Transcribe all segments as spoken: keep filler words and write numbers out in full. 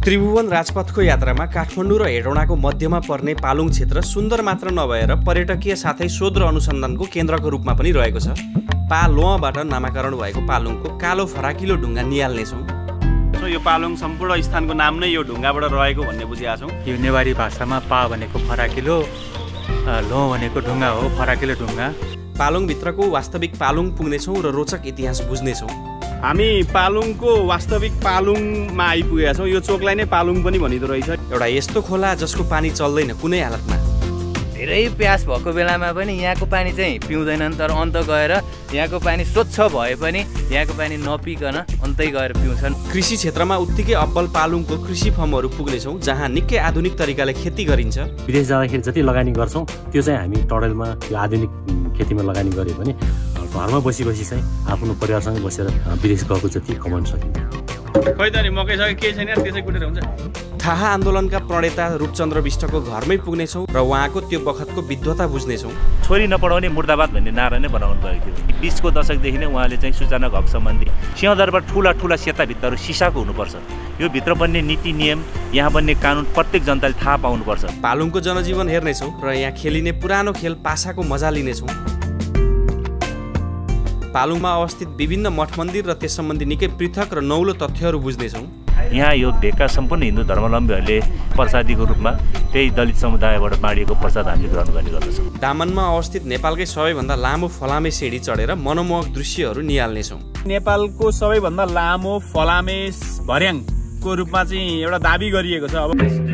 त्रिभुवन राजपथको यात्रामा काठमाडौँ र हेटौडाको मध्यमा पर्ने पालुङ क्षेत्र सुन्दर मात्र नभएर पर्यटकीय साथै शोध र अनुसन्धानको केन्द्रको रूपमा पनि रहेको छ। पालोबाट नामाकरण भएको पालुङको कालो फराकिलो ढुङ्गा निहाल्नेछौँ। यो पालुङ सम्पूर्ण स्थानको नाम नै यो ढुङ्गाबाट रहेको भन्ने बुझेका छौँ। यो नेवारी भाषामा पा भनेको फराकिलो, लो भनेको ढुङ्गा हो, फराकिलो ढुङ्गा। पालुङभित्रको वास्तविक पालुङ पुग्नेछौँ र रोचक इतिहास बुझ्नेछौँ। हामी पालुङको वास्तविक पालुङमा आइपुगेका छौँ। यो चोकलाई नै पालुङ पनि भनिदो रहेछ। एउटा यस्तो खोला जसको पानी चल्दैन कुनै हालतमा। धेरै प्यास भएको बेलामा पनि यहाँको पानी चाहिँ पिउँदैनन्, तर अन्त गएर यहाँको पानी स्वच्छ भए पनि यहाँको पानी नपिकन अन्तै गएर पिउँछन्। कृषि क्षेत्रमा उत्तिकै अब्बल पालुङको कृषि फर्महरू पुग्नेछौँ, जहाँ निकै आधुनिक तरिकाले खेती गरिन्छ। विदेश जाँदाखेरि जति लगानी गर्छौँ त्यो चाहिँ हामी टडलमा त्यो आधुनिक खेतीमा लगानी गऱ्यो भने घरमा बसी बसी चाहिँ आफ्नो परिवारसँग बसेर विदेश गएको जति कमाउन सकिन्छ। खै त नि मकै सके केही छैन, त्यसै कुटेर हुन्छ। थाहा आन्दोलनका प्रणेता रूपचन्द्र विष्टको घरमै पुग्नेछौँ र उहाँको त्यो बखतको विद्वता बुझ्नेछौँ। छोरी नपढाउने मुर्दाबाद भन्ने नारा नै बनाउनु भएको थियो। बिसको दशकदेखि नै उहाँले चाहिँ सूचना हक सम्बन्धी सिंहदरबार ठुला ठुला सेता भित्ताहरू सिसाको हुनुपर्छ, यो भित्र बन्ने नीति नियम, यहाँ बन्ने कानुन प्रत्येक जनताले थाहा पाउनुपर्छ। पालुङको जनजीवन हेर्नेछौँ र यहाँ खेलिने पुरानो खेल पासाको मजा लिनेछौँ। पालुङमा अवस्थित विभिन्न मठ मन्दिर र त्यस सम्बन्धी निकै पृथक र नौलो तथ्यहरू बुझ्नेछौँ। यहाँ यो भेगका सम्पूर्ण हिन्दू धर्मावलम्बीहरूले प्रसादीको रूपमा त्यही दलित समुदायबाट बाँडिएको प्रसाद हामीले ग्रहण गर्ने गर्दछौँ। दामनमा अवस्थित नेपालकै सबैभन्दा लामो फलामे सिँढी चढेर मनमोहक दृश्यहरू निहाल्नेछौँ। नेपालको सबैभन्दा लामो फलामे भर्याङको रूपमा चाहिँ एउटा दाबी गरिएको छ। अब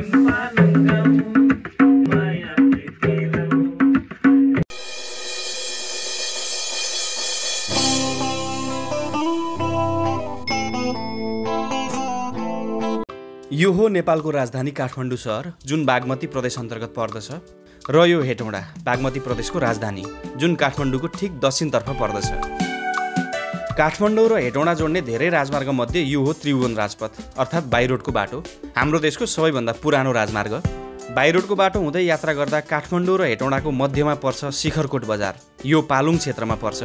यो हो नेपालको राजधानी काठमाडौँ सहर, जुन बागमती प्रदेश अन्तर्गत पर्दछ, र यो हेटौडा बागमती प्रदेशको राजधानी, जुन काठमाडौँको ठिक दक्षिणतर्फ पर्दछ। काठमाडौँ र हेटौडा जोड्ने धेरै राजमार्ग मध्ये यो हो त्रिभुवन राजपथ, अर्थात् बाइरोडको बाटो, हाम्रो देशको सबैभन्दा पुरानो राजमार्ग। बाइरोडको बाटो हुँदै यात्रा गर्दा काठमाडौँ र हेटौडाको मध्यमा पर्छ शिखरकोट बजार, यो पालुङ क्षेत्रमा पर्छ।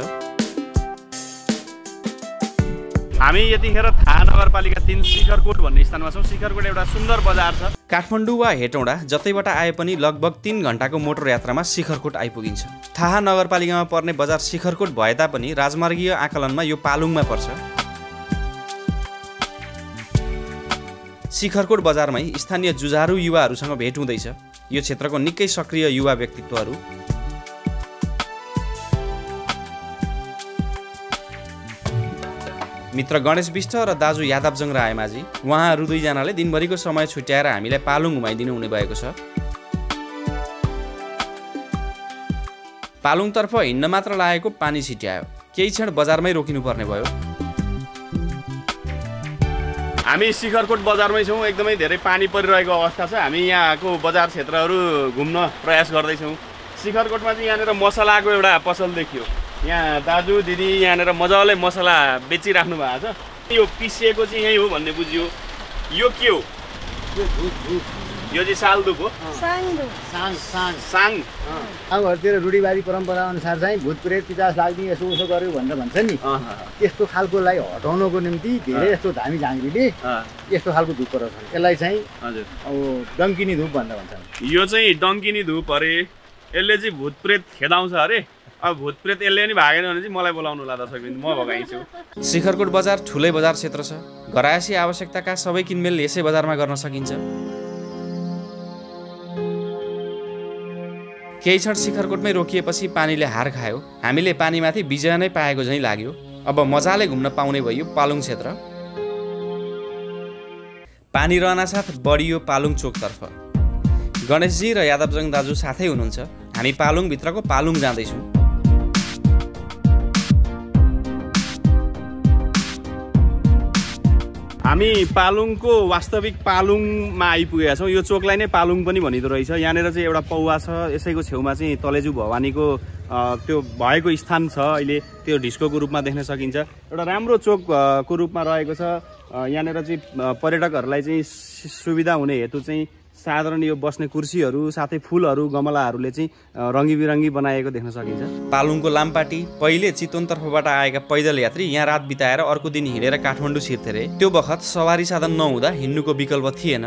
हामी यतिखेर थाहा नगरपालिका तीन शिखरकोट भन्ने स्थानमा छौँ। शिखरकोट एउटा सुन्दर बजार छ। काठमाडौँ वा हेटौडा जतैबाट आए पनि लगभग तीन घण्टाको मोटर यात्रामा शिखरकोट आइपुगिन्छ। थाहा नगरपालिकामा पर्ने बजार शिखरकोट भए तापनि राजमार्गीय आकलनमा यो पालुङमा पर्छ। शिखरकोट बजारमै स्थानीय जुझारु युवाहरूसँग भेट हुँदैछ। यो क्षेत्रको निकै सक्रिय युवा व्यक्तित्वहरू। मित्र गणेश विष्ट र दाजु यादवजङ रायमाझी, उहाँहरू दुईजनाले दिनभरिको समय छुट्याएर हामीलाई पालुङ घुमाइदिनु हुने भएको छ। पालुङतर्फ हिँड्न मात्र लागेको पानी छिट्यायो, केही क्षण बजारमै रोकिनु पर्ने भयो। हामी शिखरकोट बजारमै छौँ। एकदमै धेरै पानी परिरहेको अवस्था छ। हामी यहाँको बजार क्षेत्रहरू घुम्न प्रयास गर्दैछौँ। शिखरकोटमा चाहिँ यहाँनिर मसलाको एउटा पसल देखियो। यहाँ दाजु दिदी यहाँनिर मजाले मसला बेचिराख्नु भएको छ। यो पिसिएको चाहिँ यही हो भन्ने बुझियो। यो के हो? यो चाहिँ सालदुप हो। साङ गाउँघरतिर रूढिवादी परम्परा अनुसार चाहिँ भूत प्रेत पिचास लाग्ने यसो उसो गर्यो भनेर भन्छ नि, त्यस्तो खालकोलाई हटाउनको निम्ति धेरै यस्तो धामी झाँक्रीले यस्तो खालको धुप पराउँछन्। यसलाई चाहिँ हजुर अब डङ्किनी धुप भनेर भन्छन्। यो चाहिँ डङ्किनी धुप अरे। यसले चाहिँ भूत प्रेत खेदाउँछ अरे। अब भूत प्रेत यसले नि भागेन भने चाहिँ मलाई बोलाउनु ला दर्शक बिन्दु, म भगाइन्छु। शिखरकोट बजार ठुलै बजार क्षेत्र छ। घरायसी आवश्यकताका सबै किनमेल यसै बजारमा गर्न सकिन्छ। केही क्षण शिखरकोटमै रोकिएपछि पानीले हार खायो। हामीले पानीमाथि विजय नै पाएको झैँ लाग्यो। अब मजाले घुम्न पाउने भयो पालुङ क्षेत्र। पानी रहनासाथ बढियो पालुङ चोकतर्फ। गणेशजी र यादवजङ दाजु साथै हुनुहुन्छ। हामी पालुङभित्रको पालुङ जाँदैछौँ। हामी पालुङको वास्तविक पालुङमा आइपुगेका छौँ। यो चोकलाई नै पालुङ पनि भनिदो रहेछ। यहाँनिर चाहिँ एउटा पौवा छ। यसैको छेउमा चाहिँ तलेजु भवानीको त्यो भएको स्थान छ। अहिले त्यो ढिस्कोको रूपमा देख्न सकिन्छ। एउटा राम्रो चोकको रूपमा रहेको छ। यहाँनिर चाहिँ पर्यटकहरूलाई चाहिँ सुविधा हुने हेतु चाहिँ साधारण यो बस्ने कुर्सीहरू साथै फुलहरू गमलाहरूले चाहिँ रङ्गी बिरङ्गी बनाएको देख्न सकिन्छ। पालुङको लामपाटी पहिले चितवन तर्फबाट आएका पैदल यात्री यहाँ रात बिताएर अर्को दिन हिँडेर काठमाडौँ छिर्थे रे। त्यो बखत सवारी साधन नहुँदा हिँड्नुको विकल्प थिएन।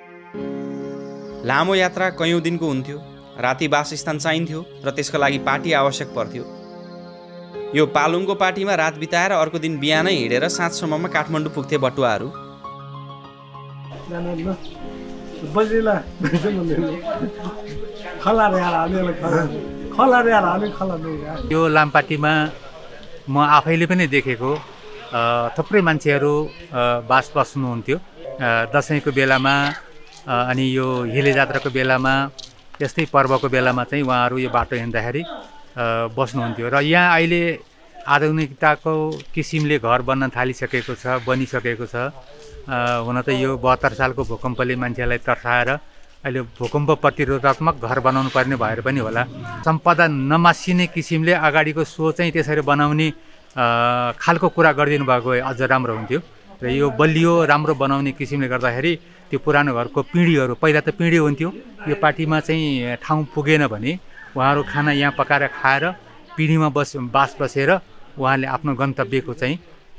लामो यात्रा कयौँ दिनको हुन्थ्यो, राति वासस्थान चाहिन्थ्यो र त्यसका लागि पाटी आवश्यक पर्थ्यो। यो पालुङको पाटीमा रात बिताएर अर्को दिन बिहानै हिँडेर साँझसम्ममा काठमाडौँ पुग्थे बटुवाहरू। यो लामपाटीमा म आफैले पनि देखेको थुप्रै मान्छेहरू बास बस्नुहुन्थ्यो। दसैँको बेलामा अनि यो हिले जात्राको बेलामा यस्तै पर्वको बेलामा चाहिँ उहाँहरू यो बाटो हिँड्दाखेरि बस्नुहुन्थ्यो। र यहाँ अहिले आधुनिकताको किसिमले घर बन्न थालिसकेको छ, बनिसकेको छ। हुन त यो बहत्तर सालको भूकम्पले मान्छेलाई तर्साएर अहिले भूकम्प प्रतिरोधात्मक घर बनाउनु पर्ने भएर पनि होला। सम्पदा नमासिने किसिमले अगाडिको सो चाहिँ त्यसरी बनाउने खालको कुरा गरिदिनु भएको भए अझ राम्रो हुन्थ्यो। र यो बलियो राम्रो बनाउने किसिमले गर्दाखेरि त्यो पुरानो घरको पिँढीहरू, पहिला त पिँढी हुन्थ्यो, यो पार्टीमा चाहिँ ठाउँ पुगेन भने उहाँहरू खाना यहाँ पकाएर खाएर पिँढीमा बस बास बसेर उहाँले आफ्नो गन्तव्यको चाहिँ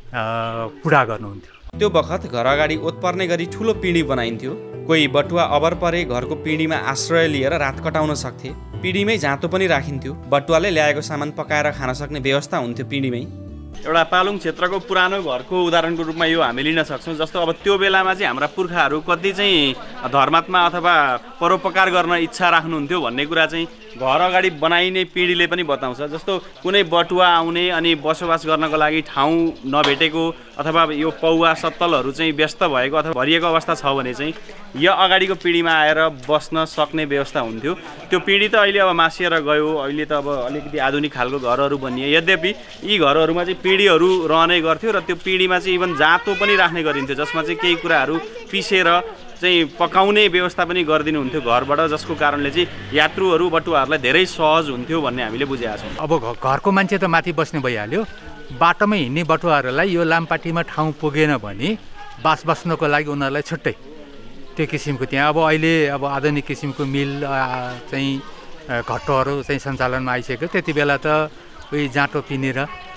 पुरा गर्नुहुन्थ्यो। त्यो बखत घर अगाडि ओत पर्ने गरी ठुलो पिँढी बनाइन्थ्यो। कोही बटुवा अबर परे घरको पिँढीमा आश्रय लिएर रात कटाउन सक्थे। पिँढीमै जाँतो पनि राखिन्थ्यो। बटुवाले ल्याएको सामान पकाएर खान सक्ने व्यवस्था हुन्थ्यो पिँढीमै। एउटा पालुङ क्षेत्रको पुरानो घरको उदाहरणको रूपमा यो हामी लिन सक्छौँ। जस्तो अब त्यो बेलामा चाहिँ हाम्रा पुर्खाहरू कति चाहिँ धर्मात्मा अथवा परोपकार गर्न इच्छा राख्नुहुन्थ्यो भन्ने कुरा चाहिँ घर अगाडि बनाइने पिँढीले पनि बताउँछ। जस्तो कुनै बटुवा आउने अनि बसोबास गर्नको लागि ठाउँ नभेटेको अथवा यो पौवा सत्तलहरू चाहिँ व्यस्त भएको अथवा भरिएको अवस्था छ भने चाहिँ यो अगाडिको पिँढीमा आएर बस्न सक्ने व्यवस्था हुन्थ्यो। त्यो पिँढी त अहिले अब मासिएर गयो। अहिले त अब अलिकति आधुनिक खालको घरहरू बनिए। यद्यपि यी घरहरूमा चाहिँ पिँढीहरू रहने गर्थ्यो र त्यो पिँढीमा चाहिँ इभन जाँतो पनि राख्ने गरिन्थ्यो, जसमा चाहिँ केही कुराहरू पिसेर चाहिँ पकाउने व्यवस्था पनि गरिदिनुहुन्थ्यो घरबाट, जसको कारणले चाहिँ यात्रुहरू बटुवाहरूलाई धेरै सहज हुन्थ्यो भन्ने हामीले बुझेका छौँ। अब घरको मान्छे त माथि बस्ने भइहाल्यो, बाटोमै हिँड्ने बटुवाहरूलाई यो लामपाटीमा ठाउँ पुगेन भने बास बस्नको लागि उनीहरूलाई छुट्टै त्यो किसिमको त्यहाँ अब अहिले अब आधुनिक किसिमको मिल चाहिँ घट्टोहरू चाहिँ सञ्चालनमा आइसक्यो। त्यति बेला त उही जाँटो पिनेर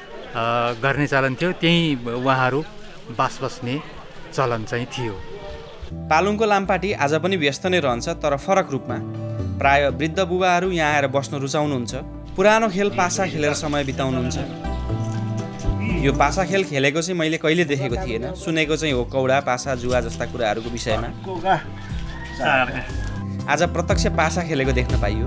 गर्ने चलन थियो, त्यहीँ उहाँहरू बास बस्ने चलन चाहिँ थियो। पालुङको लामपाटी आज पनि व्यस्त नै रहन्छ, तर फरक रूपमा। प्राय वृद्ध बुबाहरू यहाँ आएर बस्न रुचाउनुहुन्छ। पुरानो खेल पासा खेलेर समय बिताउनुहुन्छ। यो पासा खेल खेलेको चाहिँ मैले कहिले देखेको थिएन, सुनेको चाहिँ हो कौडा, पासा, जुवा जस्ता कुराहरूको विषयमा। आज प्रत्यक्ष पासा खेलेको देख्न पाइयो।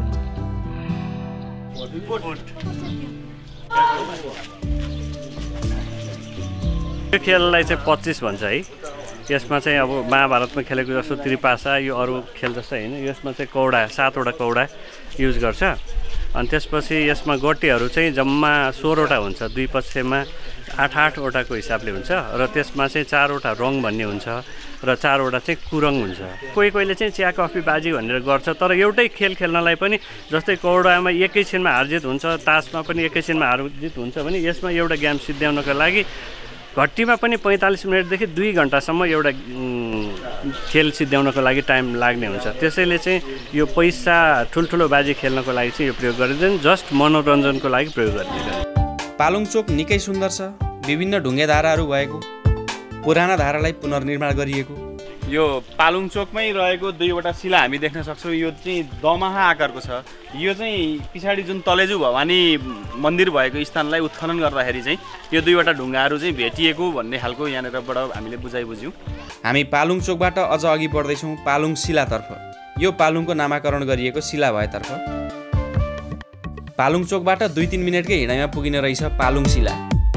यो खेललाई चाहिँ पच्चिस भन्छ है। यसमा चाहिँ अब महाभारतमा खेलेको जस्तो त्रिपासा यो अरू खेल जस्तो होइन। यसमा चाहिँ कौडा, सातवटा कौडा युज गर्छ। अनि त्यसपछि यसमा गोटीहरू चाहिँ जम्मा सोह्रवटा हुन्छ, दुई पक्षमा आठ आठवटाको हिसाबले हुन्छ। र त्यसमा चाहिँ चारवटा रङ भन्ने हुन्छ र चारवटा चाहिँ कुरङ हुन्छ। कोही कोहीले चाहिँ चिया कफी बाजी भनेर गर्छ, तर एउटै खेल खेल्नलाई पनि जस्तै कौडामा एकैछिनमा हारजित हुन्छ, तासमा पनि एकैछिनमा हारजित हुन्छ भने यसमा एउटा गेम सिद्ध्याउनको लागि घट्टीमा पनि पैँतालिस मिनटदेखि दुई घन्टासम्म एउटा खेल सिद्ध्याउनको लागि टाइम लाग्ने हुन्छ। त्यसैले चाहिँ यो पैसा ठुल्ठुलो बाजी खेल्नको लागि चाहिँ यो प्रयोग गरिँदैन, जस्ट मनोरञ्जनको लागि प्रयोग गरिँदैन। पालुङ चोक निकै सुन्दर छ। विभिन्न ढुङ्गे धाराहरू भएको, पुराना धारालाई पुनर्निर्माण गरिएको। यो पालुङ चोकमै रहेको दुईवटा शिला हामी देख्न सक्छौँ। यो चाहिँ दमाहा आकारको छ। यो चाहिँ पछाडि जुन तलेजु भवानी मन्दिर भएको स्थानलाई उत्खनन गर्दाखेरि चाहिँ यो दुईवटा ढुङ्गाहरू चाहिँ भेटिएको भन्ने खालको यहाँनिरबाट हामीले बुझाइ बुझ्यौँ। हामी पालुङ चोकबाट अझ अघि बढ्दैछौँ पालुङ शिलातर्फ। यो पालुङको नामाकरण गरिएको शिला भएतर्फ। पालुङ चोकबाट दुई तिन मिनटकै हिँडाइमा पुगिने रहेछ पालुङ शिला।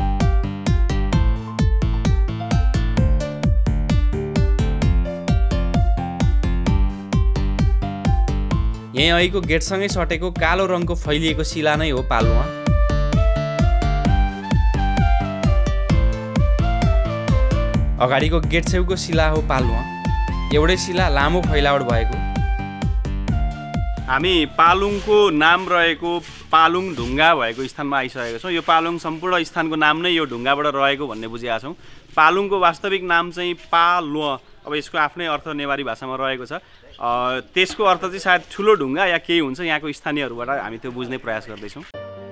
यहीँ अहिलेको गेटसँगै सटेको कालो रङको फैलिएको शिला नै हो पालुवा। अगाडिको गेट छेउको शिला हो पालुवा। एउटै शिला लामो फैलावट भएको। हामी पालुङको नाम रहेको पालुङ ढुङ्गा भएको स्थानमा आइसकेको छौँ। यो पालुङ सम्पूर्ण स्थानको नाम नै यो ढुङ्गाबाट रहेको भन्ने बुझेका छौँ। पालुङको वास्तविक नाम चाहिँ पाल्व अब यसको आफ्नै अर्थ नेवारी भाषामा रहेको छ। त्यसको अर्थ चाहिँ सायद ठुलो ढुङ्गा या केही हुन्छ, यहाँको स्थानीयहरूबाट हामी त्यो बुझ्ने प्रयास गर्दैछौँ।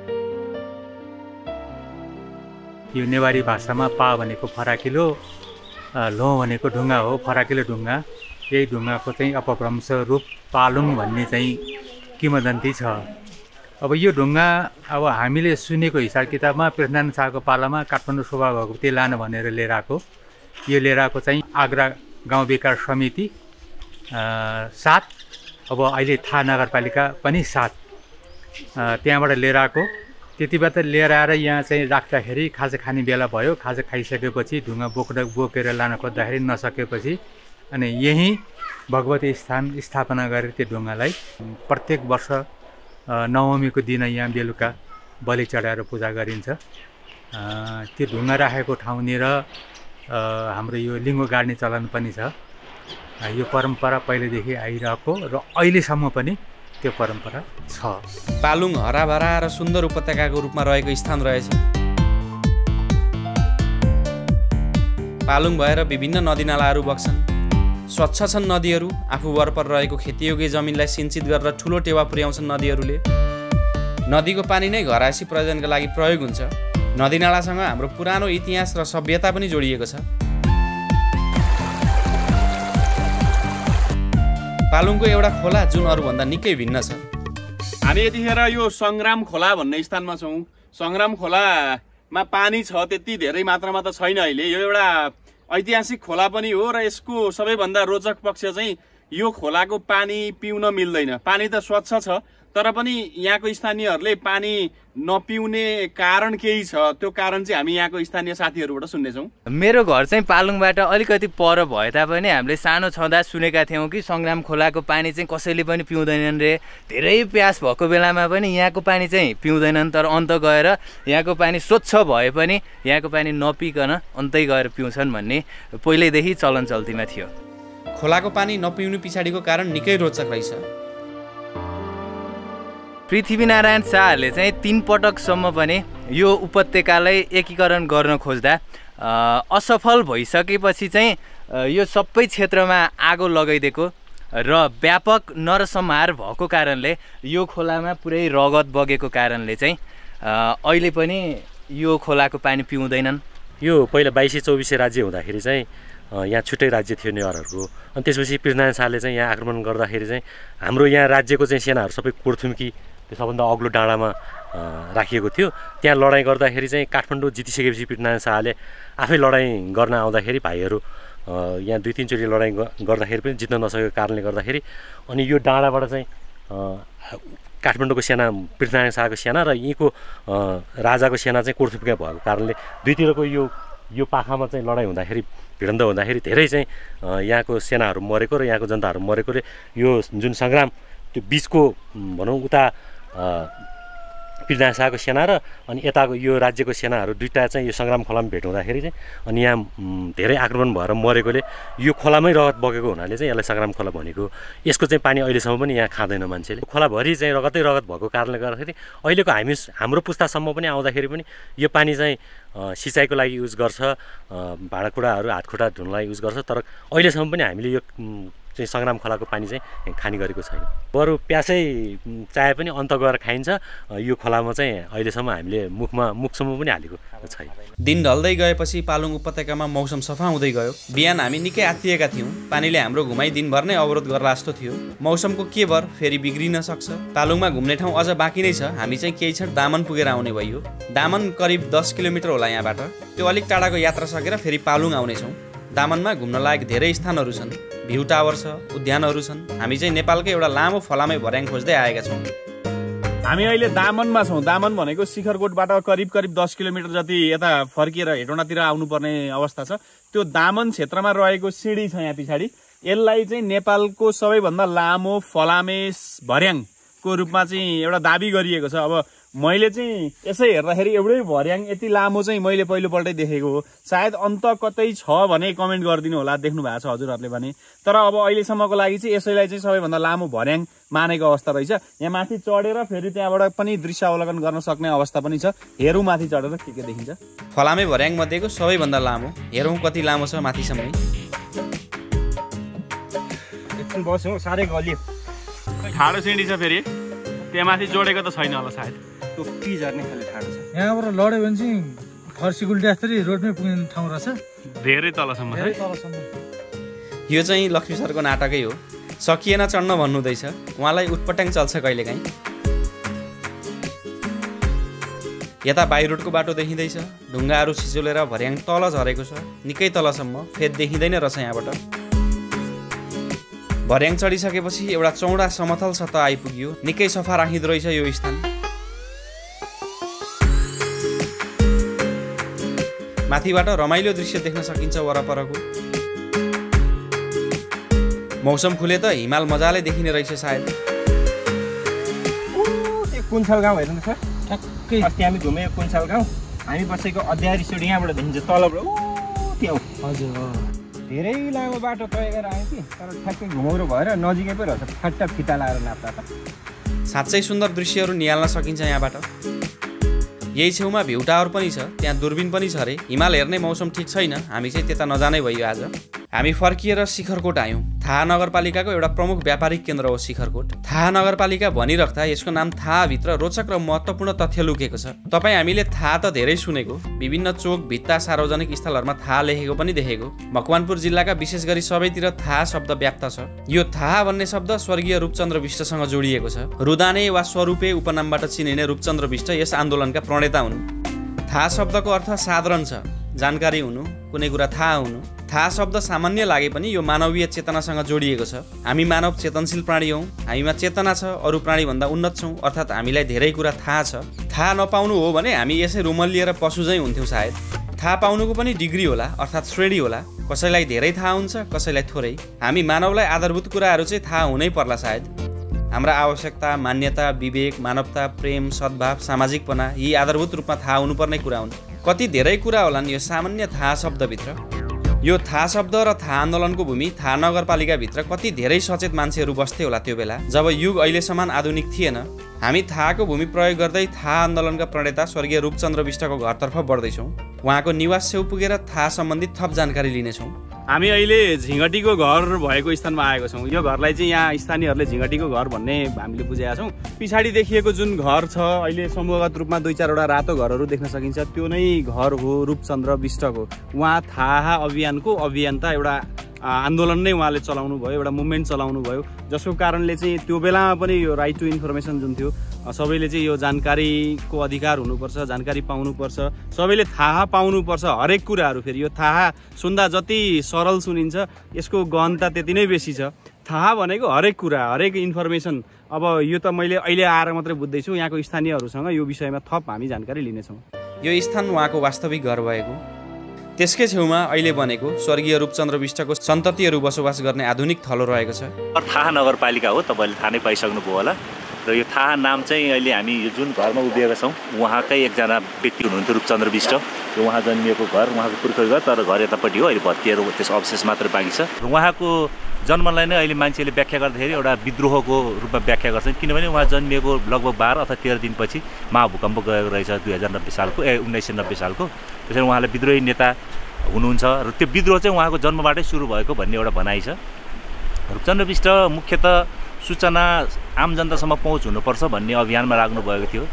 यो नेवारी भाषामा पा भनेको फराकिलो, लो भनेको ढुङ्गा हो, फराकिलो ढुङ्गा। यही ढुङ्गाको चाहिँ अपभ्रंश रूप पालुङ भन्ने चाहिँ किंवदन्ती छ। अब यो ढुङ्गा अब हामीले सुनेको हिसाब किताबमा पृथ्वीनारायण शाहको पालामा काठमाडौँ शोभा भगवती लान भनेर लिएर आएको। यो लिएर आएको चाहिँ आग्रा गाउँ विकास समिति सात, अब अहिले थाहा नगरपालिका पनि सात, त्यहाँबाट लिएर आएको। त्यतिबाट लिएर आएर यहाँ चाहिँ राख्दाखेरि खाजा खाने बेला भयो। खाजा खाइसकेपछि ढुङ्गा बोक्दा बोकेर लान खोज्दाखेरि नसकेपछि अनि यहीँ भगवती स्थान स्थापना गरेर त्यो ढुङ्गालाई प्रत्येक वर्ष नवमीको दिन यहाँ बेलुका बलि चढाएर पूजा गरिन्छ। त्यो ढुङ्गा राखेको ठाउँनिर हाम्रो यो लिङ्गो गाड्ने चलन पनि छ। यो परम्परा पहिलेदेखि आइरहेको र अहिलेसम्म पनि त्यो परम्परा छ। पालुङ हराभरा र सुन्दर उपत्यकाको रूपमा रहेको स्थान रहेछ। पालुङ भएर विभिन्न नदीनालाहरू बग्छन्। स्वच्छ छन् नदीहरू। आफू वरपर रहेको खेतीयोग्य जमिनलाई सिंचित गरेर ठुलो टेवा पुर्याउँछन् नदीहरूले। नदीको पानी नै घरायसी प्रयोजनका लागि प्रयोग हुन्छ। नदीनालासँग हाम्रो पुरानो इतिहास र सभ्यता पनि जोडिएको छ। पालुङको एउटा खोला जुन अरूभन्दा निकै भिन्न छ। हामी यतिखेर यो सङ्ग्राम खोला भन्ने स्थानमा छौँ। सङ्ग्राम खोलामा पानी छ, त्यति धेरै मात्रामा त छैन अहिले। यो एउटा ऐतिहासिक खोला पनि हो र यसको सबैभन्दा रोचक पक्ष चाहिँ यो खोलाको पानी पिउन मिल्दैन। पानी त स्वच्छ छ, तर पनि यहाँको स्थानीयहरूले पानी नपिउने कारण केही छ। त्यो कारण चाहिँ हामी यहाँको स्थानीय साथीहरूबाट सुन्नेछौँ। मेरो घर चाहिँ पालुङबाट अलिकति पर भए तापनि हामीले सानो छँदा सुनेका थियौँ कि सङ्ग्राम खोलाको पानी चाहिँ कसैले पनि पिउँदैनन् रे। धेरै प्यास भएको बेलामा पनि यहाँको पानी चाहिँ पिउँदैनन्, तर अन्त गएर यहाँको पानी स्वच्छ भए पनि यहाँको पानी नपिकन अन्तै गएर पिउँछन् भन्ने पहिल्यैदेखि चलन चल्तीमा थियो। खोलाको पानी नपिउनु पछाडिको कारण निकै रोचक रहेछ। पृथ्वीनारायण शाहले चाहिँ तीन पटकसम्म पनि यो उपत्यकालाई एकीकरण गर्न खोज्दा असफल भइसकेपछि चाहिँ यो सबै क्षेत्रमा आगो लगाइदिएको र व्यापक नरसंहार भएको कारणले यो खोलामा पुरै रगत बगेको कारणले चाहिँ अहिले पनि यो खोलाको पानी पिउँदैनन्। यो पहिला बाइसै चौबिसै राज्य हुँदाखेरि चाहिँ यहाँ छुट्टै राज्य थियो नेवारहरूको। अनि त्यसपछि पृथ्वीनारायण शाहले चाहिँ यहाँ आक्रमण गर्दाखेरि चाहिँ हाम्रो यहाँ राज्यको चाहिँ सेनाहरू सबै कोर्थुम्की त्यो सबभन्दा अग्लो डाँडामा राखिएको थियो। त्यहाँ लडाइँ गर्दाखेरि चाहिँ काठमाडौँ जितिसकेपछि पृथ्वीनारायण शाहले आफै लडाइँ गर्न आउँदाखेरि भाइहरू यहाँ दुई तिनचोटि लडाइँ गर्दाखेरि पनि जित्न नसकेको कारणले गर्दाखेरि अनि यो डाँडाबाट चाहिँ काठमाडौँको सेना पृथ्वीनारायण शाहको सेना र यहीँको राजाको सेना चाहिँ कोर्थुम्की भएको कारणले दुईतिरको यो यो पाखामा चाहिँ लडाइँ हुँदाखेरि भिडन्त हुँदाखेरि धेरै चाहिँ यहाँको सेनाहरू मरेको र यहाँको जनताहरू मरेकोले यो जुन सङ्ग्राम त्यो बिचको भनौँ उता पृथ्वीनारायण शाहको सेना र अनि यताको यो राज्यको सेनाहरू दुईवटा चाहिँ यो सङ्ग्राम खोलामा भेट हुँदाखेरि चाहिँ अनि यहाँ धेरै आक्रमण भएर मरेकोले यो खोलामै रगत बगेको हुनाले चाहिँ यसलाई सङ्ग्राम खोला भनेको। यसको चाहिँ पानी अहिलेसम्म पनि यहाँ खाँदैन मान्छेले। खोलाभरि चाहिँ रगतै रगत भएको कारणले गर्दाखेरि अहिलेको हामी हाम्रो पुस्तासम्म पनि आउँदाखेरि पनि यो पानी चाहिँ सिँचाइको लागि युज गर्छ, भाँडाकुँडाहरू हातखुट्टा धुनलाई युज गर्छ, तर अहिलेसम्म पनि हामीले यो चाहिँ सङ्ग्राम खोलाको पानी चाहिँ खाने गरेको छैन। बरु प्यासै चाहे पनि अन्त गएर खाइन्छ। यो खोलामा चाहिँ अहिलेसम्म हामीले मुखमा मुखसम्म पनि हालेको छैन। दिन ढल्दै गएपछि पालुङ उपत्यकामा मौसम सफा हुँदै गयो। बिहान हामी निकै आत्तिएका थियौँ। पानीले हाम्रो घुमाइ दिनभर नै अवरोध गर्ला जस्तो थियो। मौसमको के भर फेरि बिग्रिन सक्छ। पालुङमा घुम्ने ठाउँ अझ बाँकी नै छ। हामी चाहिँ केही क्षण दामन पुगेर आउने भइयो। दामन करिब दस किलोमिटर होला यहाँबाट। त्यो अलिक टाढाको यात्रा सकेर फेरि पालुङ आउनेछौँ। दामनमा घुम्न लायक धेरै स्थानहरू छन्। भ्यू टावर छ, उद्यानहरू छन्। हामी चाहिँ नेपालकै एउटा लामो फलामे भर्याङ खोज्दै आएका छौँ। हामी अहिले दामनमा छौँ। दामन भनेको शिखरकोटबाट करिब करिब दस किलोमिटर जति यता फर्किएर हेटौँडातिर आउनुपर्ने अवस्था छ। त्यो दामन क्षेत्रमा रहेको सिँढी छ यहाँ पछाडि। यसलाई चाहिँ नेपालको सबैभन्दा लामो फलामे भर्याङको रूपमा चाहिँ एउटा दाबी गरिएको छ। अब मैले चाहिँ यसै हेर्दाखेरि एउटै भर्याङ यति लामो चाहिँ मैले पहिलोपल्टै देखेको हो। सायद अन्त कतै छ भने कमेन्ट गरिदिनु होला, देख्नु भएको छ हजुरहरूले भने। तर अब अहिलेसम्मको लागि चाहिँ यसैलाई चाहिँ सबैभन्दा लामो भर्याङ मानेको अवस्था रहेछ। यहाँ माथि चढेर फेरि त्यहाँबाट पनि दृश्य अवलोकन गर्न सक्ने अवस्था पनि छ। हेरौँ माथि चढेर के के देखिन्छ। फलामे भर्याङ मध्येको सबैभन्दा लामो। हेरौँ कति लामो छ माथिसम्मै। एकछिन बस्यौँ साह्रै गलियो ठाडो सिँडी छ फेरि त्यहाँ माथि जोडेको त छैन होला सायद टोक्की झर्ने खाले ठाडो छ यहाँबाट लड्यो भने चाहिँ फर्सी गुल्टी जस्तै रोडमै पुग्ने ठाउँ रहेछ धेरै तलसम्म धेरै तलसम्म यो चाहिँ लक्ष्मी सरको नाटकै हो सकिएन चढ्न भन्नुहुँदैछ उहाँलाई उटपटाङ चल्छ कहिलेकाहीँ यता बाई रोडको बाटो देखिँदैछ ढुङ्गाहरू छिचोलेर भर्याङ तल झरेको छ निकै तलसम्म फेद देखिँदैन रहेछ यहाँबाट भर्याङ चढिसकेपछि एउटा चौडा समथल सतह आइपुग्यो निकै सफा राखिँदो रहेछ यो स्थान माथिबाट रमाइलो दृश्य देख्न सकिन्छ वरपरको मौसम खुले त हिमाल मजाले देखिने रहेछ सायद त्यो कुन्छल गाउँ हेर्नु छ ठ्याक्कै अस्ति हामी घुमेको कुन्छल गाउँ हामी बसेको अध्यारी सिडी यहाँबाट देखिन्छ तलबाट ऊ त्यहाँ हजुर धेरै लामो बाटो तय गरेर आयो कि तर ठ्याक्कै घुमौरो भएर नजिकै पो रहेछ ठट्टा फिता लगाएर नाप्दा त साँच्चै सुन्दर दृश्यहरू निहाल्न सकिन्छ यहाँबाट यही छेउमा भ्यू टावर पनि छ त्यहाँ दूरबीन पनि छ अरे हिमाल हेर्ने मौसम ठिक छैन हामी चाहिँ त्यता नजानै भयो आज हामी फर्किएर शिखरकोट आयौँ थाहा नगरपालिकाको एउटा प्रमुख व्यापारिक केन्द्र हो शिखरकोट थाहा नगरपालिका भनिराख्दा यसको नाम थाहाभित्र रोचक र महत्त्वपूर्ण तथ्य लुकेको छ तपाईँ हामीले थाहा त धेरै सुनेको विभिन्न चोक भित्ता सार्वजनिक स्थलहरूमा थाहा लेखेको पनि देखेको मकवानपुर जिल्लाका विशेष गरी सबैतिर थाहा शब्द व्याप्त छ यो थाहा भन्ने शब्द स्वर्गीय रूपचन्द्र बिष्टसँग जोडिएको छ रुदाने वा स्वरूपे उपनामबाट चिनिने रूपचन्द्र बिष्ट यस आन्दोलनका प्रणेता हुन् थाहा शब्दको अर्थ साधारण छ जानकारी हुनु कुनै कुरा थाहा हुनु थाहा शब्द सामान्य लागे पनि यो मानवीय चेतनासँग जोडिएको छ हामी मानव चेतनशील प्राणी हौँ हामीमा चेतना छ अरू प्राणीभन्दा उन्नत छौँ अर्थात् हामीलाई धेरै कुरा थाहा छ थाहा नपाउनु हो भने हामी यसै रुमल लिएर पशु झैँ हुन्थ्यौँ सायद थाहा पाउनुको पनि डिग्री होला अर्थात् श्रेणी होला कसैलाई धेरै थाहा हुन्छ कसैलाई थोरै हामी मानवलाई आधारभूत कुराहरू चाहिँ थाहा हुनै पर्ला सायद हाम्रा आवश्यकता मान्यता विवेक मानवता प्रेम सद्भाव सामाजिकपना यी आधारभूत रूपमा थाहा हुनुपर्ने कुरा हुन् कति धेरै कुरा होलान् यो सामान्य थाहा शब्दभित्र यो थाहा शब्द र थाहा आन्दोलनको भूमि थाहा नगरपालिकाभित्र कति धेरै सचेत मान्छेहरू बस्थे होला त्यो बेला जब युग अहिले समान आधुनिक थिएन हामी थाहाको भूमि प्रयोग गर्दै थाहा आन्दोलनका प्रणेता स्वर्गीय रूपचन्द्र बिष्टको घरतर्फ बढ्दैछौँ उहाँको निवास छेउ पुगेर थाहा सम्बन्धित थप जानकारी लिनेछौँ हामी अहिले झिङ्गटीको घर भएको स्थानमा आएको छौँ यो घरलाई चाहिँ यहाँ स्थानीयहरूले झिङ्गटीको घर भन्ने हामीले बुझेका छौँ पछाडि देखिएको जुन घर छ अहिले समूहगत रूपमा दुई चारवटा रातो घरहरू देख्न सकिन्छ त्यो नै घर हो रूपचन्द्र बिष्टको उहाँ थाहा अभियानको अभियन्ता एउटा आन्दोलन नै उहाँले चलाउनु भयो एउटा मुभमेन्ट चलाउनु भयो जसको कारणले चाहिँ त्यो बेलामा पनि यो राइट टु इन्फर्मेसन जुन थियो सबैले चाहिँ यो जानकारीको अधिकार हुनुपर्छ जानकारी पाउनुपर्छ सबैले थाहा पाउनुपर्छ हरेक कुराहरू फेरि यो थाहा सुन्दा जति सरल सुनिन्छ यसको गहनता त्यति नै बेसी छ थाहा भनेको हरेक कुरा हरेक इन्फर्मेसन अब यो त मैले अहिले आएर मात्रै बुझ्दैछु यहाँको स्थानीयहरूसँग यो विषयमा थप हामी जानकारी लिनेछौँ यो स्थान उहाँको वास्तविक घर भएको त्यसकै छेउमा अहिले बनेको स्वर्गीय रूपचन्द्र बिष्टको सन्ततिहरू बसोबास गर्ने आधुनिक थलो रहेको छ थाहा नगरपालिका हो तपाईँले थाहा नै पाइसक्नुभयो होला र यो थाहा नाम चाहिँ अहिले हामी यो जुन घरमा उभिएका छौँ उहाँकै एकजना व्यक्ति हुनुहुन्थ्यो रूपचन्द्र बिष्ट यो उहाँ जन्मिएको घर उहाँको पुर्खौली घर तर घर यतापट्टि हो अहिले भत्किएर त्यसको अवशेष मात्र बाँकी छ र उहाँको जन्मलाई नै अहिले मान्छेले व्याख्या गर्दाखेरि एउटा विद्रोहको रूपमा व्याख्या गर्छन् किनभने उहाँ जन्मिएको लगभग बाह्र अथवा तेह्र दिनपछि महाभूकम्प गएको रहेछ दुई हजार नब्बे सालको ए उन्नाइस सय नब्बे सालको त्यसरी उहाँलाई विद्रोही नेता हुनुहुन्छ र त्यो विद्रोह चाहिँ उहाँको जन्मबाटै सुरु भएको भन्ने एउटा भनाइ छ रूपचन्द्र बिष्ट मुख्यतः सूचना आम जनतासम्म पहुँच हुनुपर्छ भन्ने अभियानमा लाग्नुभएको थियो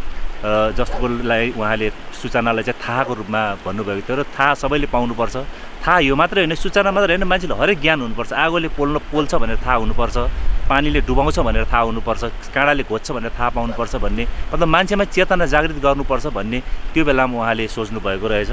जसकोलाई उहाँले सूचनालाई चाहिँ थाहाको रूपमा भन्नुभएको थियो र थाहा सबैले पाउनुपर्छ थाहा यो मात्रै होइन सूचना मात्रै होइन मान्छेले हरेक ज्ञान हुनुपर्छ आगोले पोल्न पोल्छ भनेर थाहा हुनुपर्छ पानीले डुबाउँछ भनेर थाहा हुनुपर्छ काँडाले घोज्छ भनेर थाहा पाउनुपर्छ भन्ने मतलब मान्छेमा चेतना जागृत गर्नुपर्छ भन्ने त्यो बेलामा उहाँले सोच्नुभएको रहेछ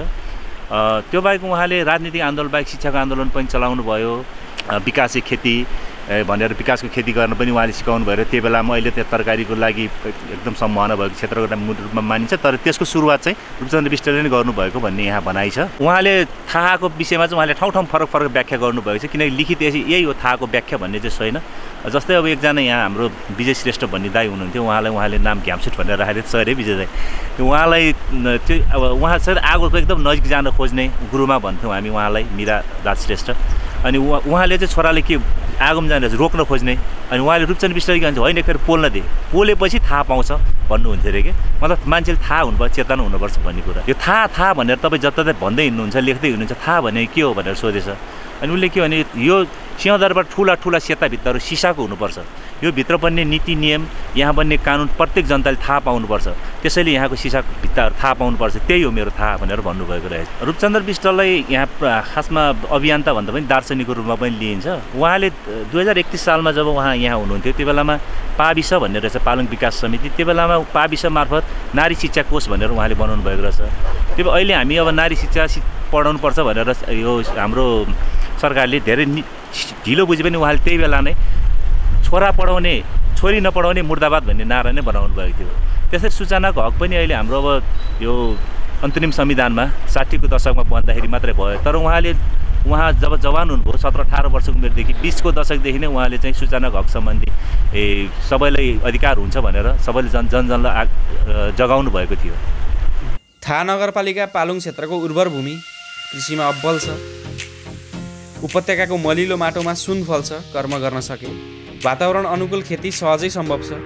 त्यो बाहेक उहाँले राजनीतिक आन्दोलन बाहेक शिक्षाको आन्दोलन पनि चलाउनु भयो विकासे खेती भनेर विकासको खेती गर्न पनि उहाँले सिकाउनु भयो त्यो बेलामा अहिले त्यो तरकारीको लागि एकदम सम्भावना भएको क्षेत्रको रूपमा मानिन्छ तर त्यसको सुरुवात चाहिँ रूपचन्द्र बिष्टले नै गर्नुभएको भन्ने यहाँ भनाइ छ उहाँले थाहाको विषयमा चाहिँ उहाँले ठाउँ ठाउँ फरक फरक व्याख्या गर्नुभएको छ किनकि लिखित यही हो थाहाको व्याख्या भन्ने चाहिँ छैन जस्तै अब एकजना यहाँ हाम्रो विजय श्रेष्ठ भन्ने दाई हुनुहुन्थ्यो उहाँलाई उहाँले नाम घ्यामसुट भनेर राखेको छ अरे विजय दाई उहाँलाई त्यो अब उहाँ चाहिँ आगोको एकदम नजिक जान खोज्ने गुरुमा भन्थ्यौँ हामी उहाँलाई मीरा राज श्रेष्ठ अनि उहाँ उहाँले चाहिँ छोराले के आगोमा जाने रोक्न खोज्ने अनि उहाँले रूपचन्द्र बिष्टले के भन्छ होइन फेरि पोल्न दिए पोलेपछि थाहा पाउँछ भन्नुहुन्थ्यो अरे कि मतलब मान्छेले थाहा हुनुपर्छ चेतना हुनुपर्छ भन्ने कुरा यो थाहा थाहा भनेर तपाईँ जताततै भन्दै हिँड्नुहुन्छ लेख्दै हुनुहुन्छ थाहा भने के हो भनेर सोधेछ अनि उसले के भने यो सिंहदरबार ठुला ठुला सेता भित्ताहरू सिसाको हुनुपर्छ, यो भित्र बन्ने नीति नियम यहाँ बन्ने कानुन प्रत्येक जनताले थाहा पाउनुपर्छ, त्यसैले यहाँको सिसाको भित्ताहरू थाहा पाउनुपर्छ, त्यही हो मेरो थाहा भनेर भन्नुभएको रहेछ। रूपचन्द्र विष्टलाई यहाँ खासमा अभियन्ता भन्दा पनि दार्शनिकको रूपमा पनि लिइन्छ। उहाँले दुई हजार एकतिस सालमा जब उहाँ यहाँ हुनुहुन्थ्यो त्यो बेलामा पाविस भन्ने रहेछ पालुङ विकास समिति, त्यो बेलामा पाविस मार्फत नारी शिक्षा कोष भनेर उहाँले बनाउनु भएको रहेछ। त्यो अहिले हामी अब नारी शिक्षा पढाउनुपर्छ भनेर यो हाम्रो सरकारले धेरै ढिलो बुझे पनि उहाँले त्यही बेला नै छोरा पढाउने छोरी नपढाउने मुर्दाबाद भन्ने नारा नै बनाउनु भएको थियो। त्यसै सूचनाको हक पनि अहिले हाम्रो अब यो अन्तरिम संविधानमा साठीको दशकमा बन्दाखेरि मात्रै भयो, तर उहाँले उहाँ जब जवान हुनुभयो सत्र अठार वर्षको उमेरदेखि बिसको दशकदेखि नै उहाँले चाहिँ सूचनाको हक सम्बन्धी ए सबैलाई अधिकार हुन्छ भनेर सबैले जन जनजनलाई जगाउनु भएको थियो। थाहा नगरपालिका पालुङ क्षेत्रको उर्वर भूमि कृषिमा अब्बल छ। उपत्यकाको मलिलो माटोमा सुन फल्छ, कर्म गर्न सके वातावरण अनुकूल खेती सहजै सम्भव छ।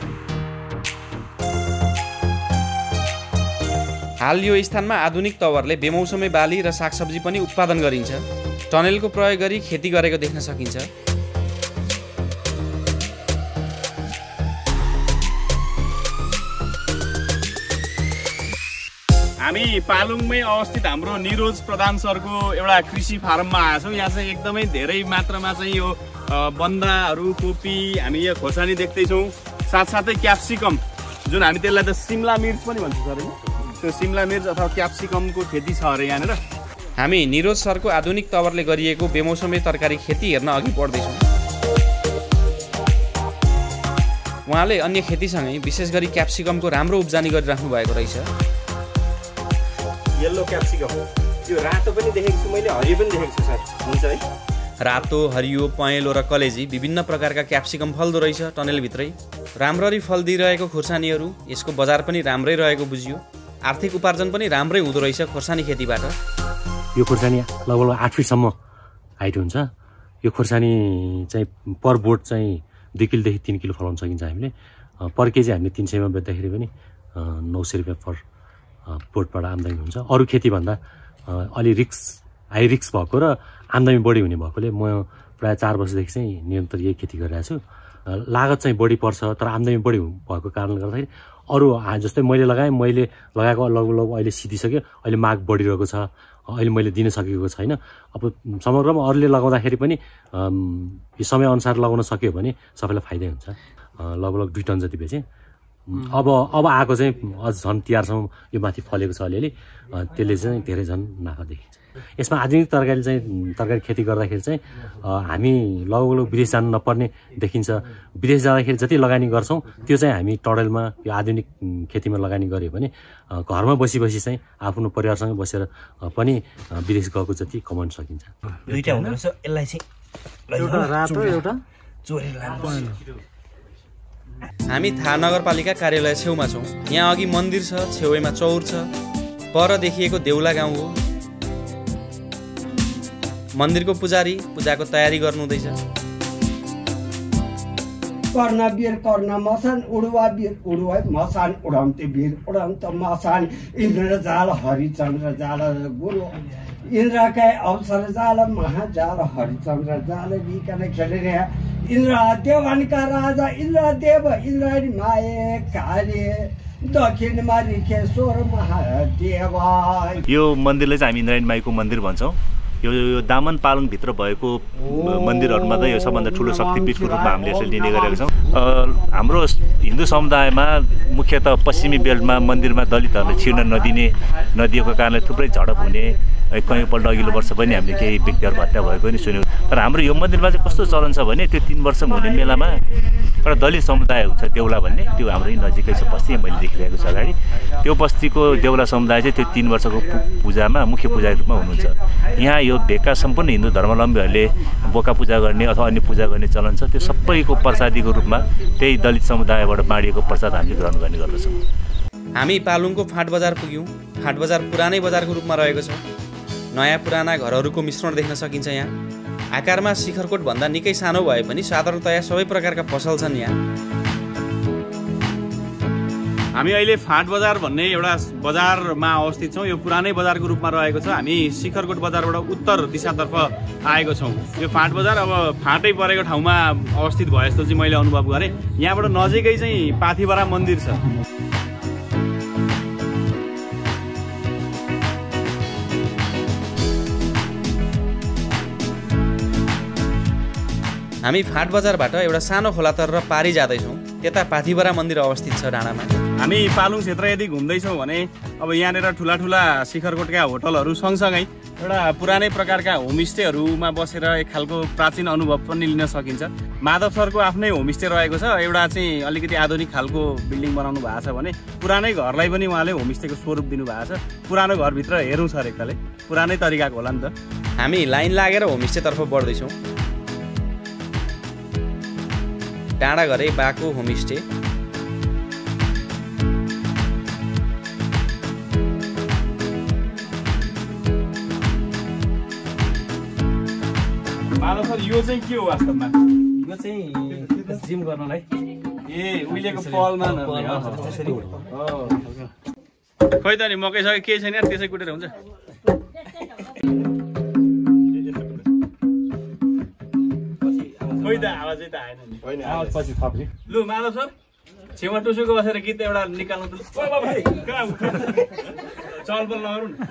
हाल यो स्थानमा आधुनिक तवरले बेमौसमे बाली र सागसब्जी पनि उत्पादन गरिन्छ। टनेलको प्रयोग गरी खेती गरेको देख्न सकिन्छ। हामी पालुङमै अवस्थित हाम्रो निरोज प्रधान सरको एउटा कृषि फारममा आएछौँ। यहाँ चाहिँ एकदमै धेरै मात्रामा चाहिँ यो बन्दाहरू, कोपी हामी यहाँ खोर्सानी देख्दैछौँ, साथसाथै क्याप्सिकम जुन हामी त्यसलाई त सिमला मिर्च पनि भन्छौँ सर, त्यो सिमला मिर्च अथवा क्याप्सिकमको खेती छ अरे यहाँनिर। हामी निरोज सरको आधुनिक तवरले गरिएको बेमौसमे तरकारी खेती हेर्न अघि बढ्दैछौँ। उहाँले अन्य खेतीसँगै विशेष गरी क्याप्सिकमको राम्रो उब्जनी गरिराख्नु भएको रहेछ। येल्लो क्याप्सिकम त्यो रातो पनि देखेको छु मैले, हरियो पनि देखेको छु सर, हुन्छ है? रातो, हरियो, पहेँलो र कलेजी विभिन्न प्रकारका क्याप्सिकम फल्दो रहेछ टनेलभित्रै। राम्ररी फल दिइरहेको खोर्सानीहरू, यसको बजार पनि राम्रै रहेको बुझियो। आर्थिक उपार्जन पनि राम्रै हुँदो रहेछ खोर्सानी खेतीबाट। यो खोर्सानी लगभग आठ फिटसम्म हाइट हुन्छ। यो खोर्सानी चाहिँ पर बोट चाहिँ दुई किलोदेखि तिन किलो फलाउन सकिन्छ हामीले। पर केजी हामीले तिन सयमा बेच्दाखेरि पनि नौ सय रुपियाँ पर बोटबाट आम्दानी हुन्छ। अरू खेतीभन्दा अलि रिक्स हाई रिक्स भएको र आम्दानी बढी हुने भएकोले म प्रायः चार वर्षदेखि चाहिँ निरन्तर यही खेती गरिरहेको छु। लागत चाहिँ बढी पर्छ तर आम्दानी बढी भएको कारणले गर्दाखेरि अरू जस्तै मैले लगाएँ, मैले लगाएको लगभग अहिले सिधिसक्यो, अहिले माग बढिरहेको छ, अहिले मैले दिन सकेको छैन। अब समग्रमा अरूले लगाउँदाखेरि पनि यो समयअनुसार लगाउन सक्यो भने सबैलाई फाइदै हुन्छ। लगभग दुई टन जति बेचेँ। अब अब आएको चाहिँ अझ झन् तिहारसम्म यो माथि फलेको छ अलिअलि, त्यसले चाहिँ धेरै झन् नाफा देखिन्छ। यसमा आधुनिक तरकारी चाहिँ तरकारी खेती गर्दाखेरि चाहिँ हामी लगभग विदेश जानु नपर्ने देखिन्छ। विदेश जाँदाखेरि जति लगानी गर्छौँ त्यो चाहिँ हामी टडेलमा यो आधुनिक खेतीमा लगानी गऱ्यो भने घरमा बसी बसी चाहिँ आफ्नो परिवारसँग बसेर पनि विदेश गएको जति कमाउन सकिन्छ। दुईटा हुँदो रहेछ, यसलाई चाहिँ एउटा रातो एउटा चोरेर लानु। हामी थाहा नगरपालिका कार्यालय छेउमा छौँ। यहाँ अघि मन्दिर छ, छेउमा चौर छ, पर देखिएको देउला गाउँ हो। मन्दिरको पुजारी पूजाको तयारी गर्नुहुँदैछ। कर्ण वीर कर्ण मसान उडुवा वीर उडुवा मसान उडाउँथे वीर उडाउँथ मसान इन्द्र जाल हरिचन्द्र जाल गुरु इन्द्रकै अवसर जाल महाजाल हरिचन्द्र जाल बिकन खेलिने इन्द्र देवानका राजा इन्द्र देव इन्द्राणी माए काले दक्षिणमा रिखेश्वर महादेव। यो मन्दिरलाई चाहिँ हामी इन्द्राणी माईको मन्दिर भन्छौँ। यो यो दामन पालङभित्र भएको मन्दिरहरूमा त यो सबभन्दा ठुलो शक्तिपीठको रूपमा हामीले यसलाई लिने गरेका छौँ। हाम्रो हिन्दू समुदायमा मुख्यतः पश्चिमी बेल्टमा मन्दिरमा दलितहरूलाई छिर्न नदिने नदिएको कारणले थुप्रै झडप हुने, कयौँपल्ट अघिल्लो वर्ष पनि हामीले केही व्यक्तिहरू हत्या भएको पनि सुन्यौँ। तर हाम्रो यो मन्दिरमा चाहिँ कस्तो चलन छ भने त्यो तिन वर्षमा हुने मेलामा एउटा दलित समुदाय हुन्छ देउला भन्ने, त्यो हाम्रो नजिकै छ बस्ती, मैले देखिरहेको छु अगाडि। त्यो बस्तीको देउला समुदाय चाहिँ त्यो तिन वर्षको पूजामा मुख्य पूजाको रूपमा हुनुहुन्छ। यहाँ यो भेगका सम्पूर्ण हिन्दू धर्मावलम्बीहरूले बोका पूजा गर्ने अथवा अन्य पूजा गर्ने चलन छ। त्यो सबैको प्रसादीको रूपमा त्यही दलित समुदायबाट बाँडिएको प्रसाद हामीले ग्रहण गर्ने गर्दछौँ। हामी पालुङको फाँट बजार पुग्यौँ। फाँट बजार पुरानै बजारको रूपमा रहेको छ। नयाँ पुराना घरहरूको मिश्रण देख्न सकिन्छ। यहाँ आकारमा शिखरकोट भन्दा निकै सानो भए पनि साधारणतया सबै प्रकारका पसल छन्। यहाँ हामी अहिले फाँट बजार भन्ने एउटा बजारमा अवस्थित छौँ। यो पुरानै बजारको रूपमा रहेको छ। हामी शिखरकोट बजारबाट उत्तर दिशातर्फ आएको छौँ। यो फाँट बजार अब फाँटै परेको ठाउँमा अवस्थित भए जस्तो चाहिँ मैले अनुभव गरेँ। यहाँबाट नजिकै चाहिँ पाथिभरा मन्दिर छ। हामी फाँट बजारबाट एउटा सानो खोलातर र पारी जाँदैछौँ। त्यता पाथिभरा मन्दिर अवस्थित छ डाँडामा। हामी पालुङ क्षेत्र यदि घुम्दैछौँ भने अब यहाँनिर ठुला ठुला शिखरकोटका होटलहरू सँगसँगै एउटा पुरानै प्रकारका होमस्टेहरूमा बसेर एक खालको प्राचीन अनुभव पनि लिन सकिन्छ। माधव सरको आफ्नै होमस्टे रहेको छ। एउटा चाहिँ अलिकति आधुनिक खालको बिल्डिङ बनाउनु भएको छ भने पुरानै घरलाई पनि उहाँले होमस्टेको स्वरूप दिनुभएको छ। पुरानो घरभित्र हेरौँ सर एकताले, पुरानै तरिकाको होला नि त। हामी लाइन लागेर होमस्टेतर्फ बढ्दैछौँ। डाँडा घरै बाको होमस्टे। माधव सर यो चाहिँ के हो वास्तवमा? यो चाहिँ जिम गर्नलाई। ए उहिलेको पलमा खै त नि मकै सके केही छैन त्यसै कुटेर हुन्छ। खै त आवाजै त आएन नि। होइन आवाज पछि थप्ने। लु माधव सर छेउमा टुसुको बसेर गीत एउटा निकाल्नु त। चलबल नगरौँ न।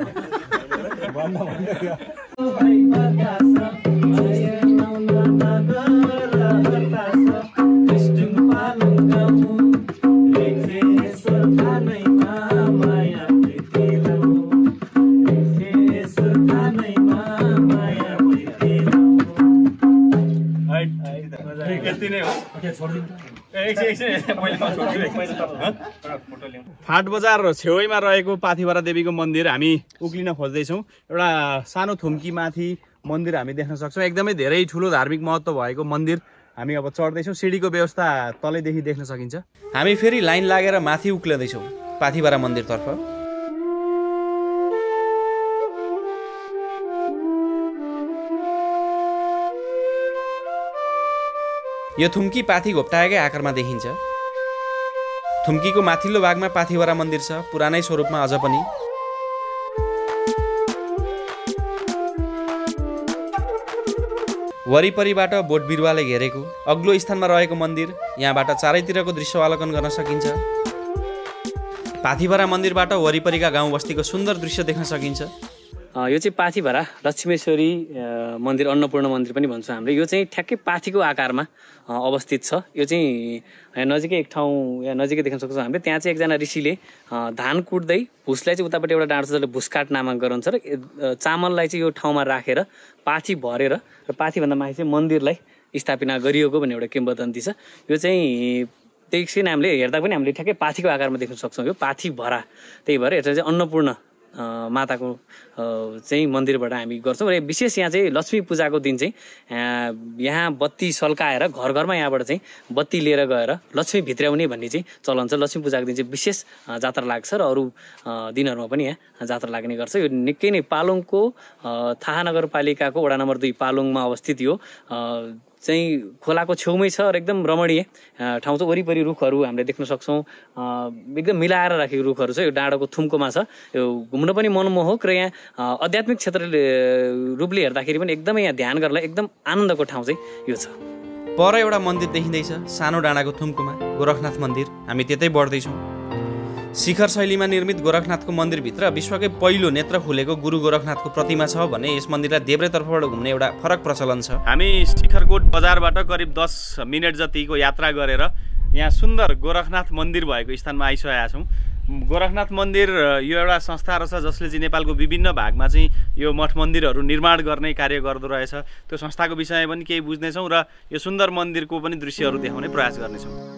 फाँट बजार छेउैमा रहेको पाथिभरा देवीको मन्दिर हामी उक्लिन खोज्दैछौँ। एउटा सानो थुम्की माथि मन्दिर हामी देख्न सक्छौँ। एकदमै धेरै ठुलो धार्मिक महत्त्व भएको मन्दिर हामी अब चढ्दैछौँ। सिडीको व्यवस्था तलैदेखि देख्न सकिन्छ। हामी फेरि लाइन लागेर माथि उक्लिँदैछौँ पाथिभरा मन्दिरतर्फ। यो थुम्की पाथी घोप्टाएकै आकारमा देखिन्छ। थुम्कीको माथिल्लो भागमा पाथिभरा मन्दिर छ, पुरानै स्वरूपमा अझ पनि। वरिपरिबाट बोट बिरुवाले घेरेको अग्लो स्थानमा रहेको मन्दिर। यहाँबाट चारैतिरको दृश्यावलोकन गर्न सकिन्छ। पाथिभरा मन्दिरबाट वरिपरिका गाउँ बस्तीको सुन्दर दृश्य देख्न सकिन्छ। यो चाहिँ पाथिभरा लक्ष्मेश्वरी मन्दिर, अन्नपूर्ण मन्दिर पनि भन्छौँ हामीले। यो चाहिँ ठ्याक्कै पाथीको आकारमा अवस्थित छ। यो चाहिँ यहाँ नजिकै एक ठाउँ यहाँ नजिकै देख्न सक्छौँ हामीले। त्यहाँ चाहिँ एकजना ऋषिले धान कुट्दै भुसलाई चाहिँ उतापट्टि एउटा डाँडो छ जसले भुसकाट नामक गराउँछ र चामललाई चाहिँ यो ठाउँमा राखेर पाथी भरेर र पाथीभन्दा माथि चाहिँ मन्दिरलाई स्थापना गरिएको भन्ने एउटा किंवदन्ती छ। यो चाहिँ त्यसै नामले हेर्दा पनि हामीले ठ्याक्कै पाथीको आकारमा देख्न सक्छौँ। यो पाथिभरा, त्यही भएर यसलाई चाहिँ अन्नपूर्ण माताको चाहिँ मन्दिरबाट हामी गर्छौँ। र विशेष यहाँ चाहिँ लक्ष्मी पूजाको दिन चाहिँ यहाँ बत्ती सल्काएर घर घरमा यहाँबाट चाहिँ बत्ती लिएर गएर लक्ष्मी भित्र्याउने भन्ने चाहिँ चलन छ। लक्ष्मी पूजाको दिन चाहिँ विशेष जात्रा लाग्छ र अरू दिनहरूमा पनि यहाँ जात्रा लाग्ने गर्छ। यो निकै नै पालुङको थाहा नगरपालिकाको वडा नम्बर दुई पालुङमा अवस्थित यो चाहिँ खोलाको छेउमै छ र एकदम रमणीय ठाउँ छ। वरिपरि रुखहरू हामीले देख्न सक्छौँ। एकदम मिलाएर राखेको रुखहरू छ। यो डाँडाको थुम्कोमा छ। यो घुम्न पनि मनमोहक र यहाँ आध्यात्मिक क्षेत्रले रूपले हेर्दाखेरि पनि एकदमै यहाँ ध्यान गर्नलाई एकदम आनन्दको ठाउँ चाहिँ यो छ। पर एउटा मन्दिर देखिँदैछ सानो डाँडाको थुम्कोमा, गोरखनाथ मन्दिर। हामी त्यतै बढ्दैछौँ। शिखर शैलीमा निर्मित गोरखनाथको मन्दिरभित्र विश्वकै पहिलो नेत्र खुलेको गुरु गोरखनाथको प्रतिमा छ भने यस मन्दिरलाई देब्रेतर्फबाट घुम्ने एउटा फरक प्रचलन छ। हामी शिखरकोट बजारबाट करिब दस मिनट जतिको यात्रा गरेर यहाँ सुन्दर गोरखनाथ मन्दिर भएको स्थानमा आइसकेका छौँ। गोरखनाथ मन्दिर यो एउटा संस्थाहरू छ जसले चाहिँ नेपालको विभिन्न भागमा चाहिँ यो मठ मन्दिरहरू निर्माण गर्ने कार्य गर्दो रहेछ। त्यो संस्थाको विषयमा पनि केही बुझ्नेछौँ र यो सुन्दर मन्दिरको पनि दृश्यहरू देखाउने प्रयास गर्नेछौँ।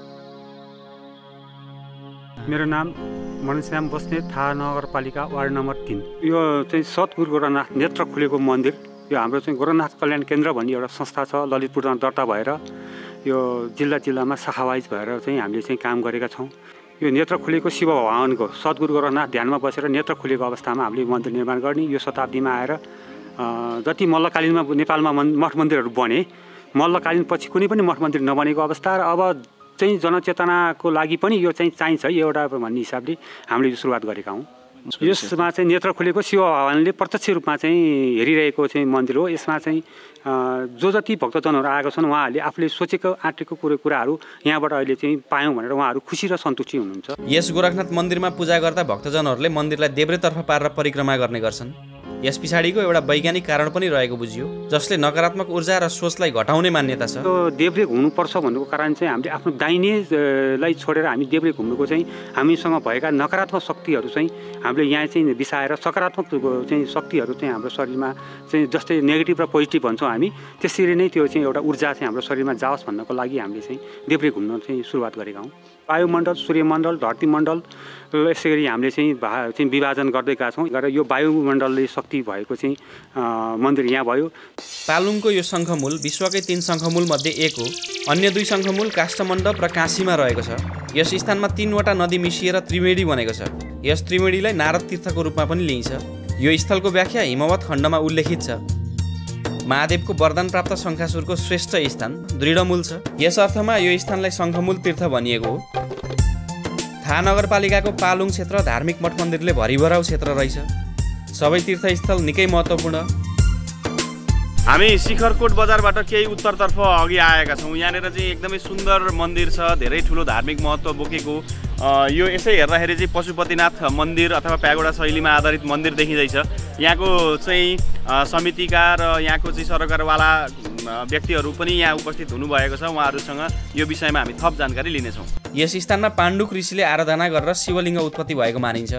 मेरो नाम मनश्याम बस्नेत, थाहा नगरपालिका वार्ड नम्बर तिन। यो चाहिँ सतगुरु गोरखनाथ नेत्र खुलेको मन्दिर। यो हाम्रो चाहिँ गोरखनाथ कल्याण केन्द्र भन्ने एउटा संस्था छ, ललितपुरमा दर्ता भएर यो जिल्ला जिल्लामा शाखावाइज भएर चाहिँ हामीले चाहिँ काम गरेका छौँ। यो नेत्र खुलेको शिव भगवानको सतगुरु गोरखनाथ ध्यानमा बसेर नेत्र खुलेको अवस्थामा हामीले मन्दिर निर्माण गर्ने। यो शताब्दीमा आएर जति मल्लकालीनमा नेपालमा मठ मन्दिरहरू बने, मल्लकालीन पछि कुनै पनि मठ मन्दिर नबनेको अवस्था र अब चाहिँ जनचेतनाको लागि पनि यो चाहिँ चाहिन्छ एउटा भन्ने हिसाबले हामीले यो सुरुवात गरेका हौँ। यसमा चाहिँ नेत्र खुलेको शिव भगवानले प्रत्यक्ष रूपमा चाहिँ हेरिरहेको चाहिँ मन्दिर हो। यसमा चाहिँ जो जति भक्तजनहरू आएका छन् उहाँहरूले आफूले सोचेको आँटेको कुरो कुराहरू यहाँबाट अहिले चाहिँ पायौँ भनेर उहाँहरू खुसी र सन्तुष्टि हुनुहुन्छ। यस गोरखनाथ मन्दिरमा पूजा गर्दा भक्तजनहरूले मन्दिरलाई देब्रेतर्फ पारेर परिक्रमा गर्ने गर्छन्। यस पछाडिको एउटा वैज्ञानिक कारण पनि रहेको बुझियो, जसले नकारात्मक ऊर्जा र सोचलाई घटाउने मान्यता छ। त्यो देब्रे घुम्नुपर्छ भन्नुको कारण चाहिँ हामीले आफ्नो दाहिनेलाई छोडेर हामी देब्रे घुम्नुको चाहिँ हामीसँग भएका नकारात्मक शक्तिहरू चाहिँ हामीले यहाँ चाहिँ बिसाएर सकारात्मक चाहिँ शक्तिहरू चाहिँ हाम्रो शरीरमा चाहिँ जस्तै नेगेटिभ र पोजिटिभ भन्छौँ हामी, त्यसरी नै त्यो चाहिँ एउटा ऊर्जा चाहिँ हाम्रो शरीरमा जाओस् भन्नको लागि हामीले चाहिँ देब्रे घुम्न चाहिँ सुरुवात गरेका हौँ। वायुमण्डल, सूर्यमण्डल, धरतीमण्डल यसै गरी हामीले चाहिँ भा चाहिँ विभाजन गर्दै गएका छौँ र यो वायुमण्डलले शक्ति भएको चाहिँ मन्दिर यहाँ भयो। पालुङको यो शङ्खमूल विश्वकै तीन शङ्खमूल मध्ये एक हो। अन्य दुई शङ्खमूल काष्ठमण्डप र काशीमा रहेको छ। यस स्थानमा तीनवटा नदी मिसिएर त्रिवेणी बनेको छ। यस त्रिवेणीलाई नारद तीर्थको रूपमा पनि लिइन्छ। यो स्थलको व्याख्या हिमवत खण्डमा उल्लेखित छ। महादेवको वरदान प्राप्त शङ्खासुरको श्रेष्ठ स्थान दृढमूल छ। यस अर्थमा यो स्थानलाई शङ्खमूल तीर्थ भनिएको हो। थाहा नगरपालिकाको पालुङ क्षेत्र धार्मिक मठ मन्दिरले भरिभराउ क्षेत्र रहेछ। सबै तीर्थस्थल निकै महत्त्वपूर्ण। हामी शिखरकोट बजारबाट केही उत्तरतर्फ अघि आएका छौँ। यहाँनिर चाहिँ एकदमै सुन्दर मन्दिर छ, धेरै ठुलो धार्मिक महत्त्व बोकेको। यो यसै हेर्दाखेरि चाहिँ पशुपतिनाथ मन्दिर अथवा प्यागोडा शैलीमा आधारित मन्दिर देखिँदैछ। यहाँको चाहिँ समितिका र यहाँको चाहिँ सरकारवाला व्यक्तिहरू पनि यहाँ उपस्थित हुनुभएको छ। उहाँहरूसँग यो विषयमा हामी थप जानकारी लिनेछौँ। यस स्थानमा पाण्डुक ऋषिले आराधना गरेर शिवलिङ्ग उत्पत्ति भएको मानिन्छ।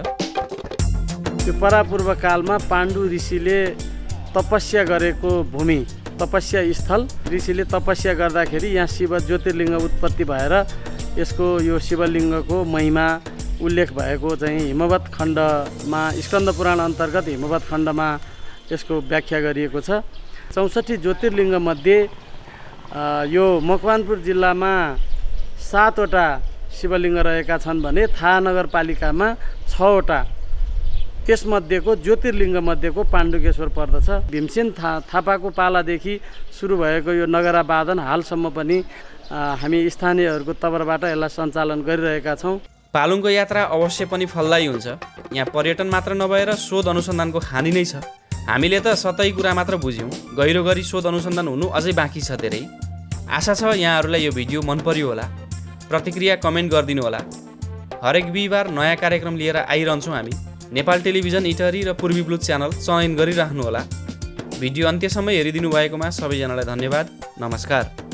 यो परापूर्व कालमा पाण्डु ऋषिले तपस्या गरेको भूमि, तपस्या स्थल। ऋषिले तपस्या गर्दाखेरि यहाँ शिव ज्योतिर्लिङ्ग उत्पत्ति भएर यसको यो शिवलिङ्गको महिमा उल्लेख भएको चाहिँ हिमवत खण्डमा, स्कन्द पुराण अन्तर्गत हिमवत खण्डमा यसको व्याख्या गरिएको छ। चौसठी ज्योतिर्लिङ्गमध्ये यो मकवानपुर जिल्लामा सातवटा शिवलिङ्ग रहेका छन् भने थाहा नगरपालिकामा छवटा। त्यसमध्येको ज्योतिर्लिङ्ग मध्येको पाण्डुकेश्वर पर्दछ। भीमसेन था थापाको पालादेखि सुरु भएको यो नगरावादन हालसम्म पनि हामी स्थानीयहरूको तर्फबाट यसलाई सञ्चालन गरिरहेका छौँ। पालुङको यात्रा अवश्य पनि फलदायी हुन्छ। यहाँ पर्यटन मात्र नभएर शोध अनुसन्धानको खानी नै छ। हामीले त सतै कुरा मात्र बुझ्यौँ, गहिरो गरी शोध अनुसन्धान हुनु अझै बाँकी छ धेरै। आशा छ यहाँहरूलाई यो भिडियो मन पर्यो होला। प्रतिक्रिया कमेन्ट गरिदिनु होला। हरेक बिहिबार नयाँ कार्यक्रम लिएर आइरहन्छौँ हामी। नेपाल टेलिभिजन इटहरी र पूर्वी ब्लुज च्यानल चयन गरिराख्नुहोला। भिडियो अन्त्यसम्म हेरिदिनु भएकोमा सबैजनालाई धन्यवाद। नमस्कार।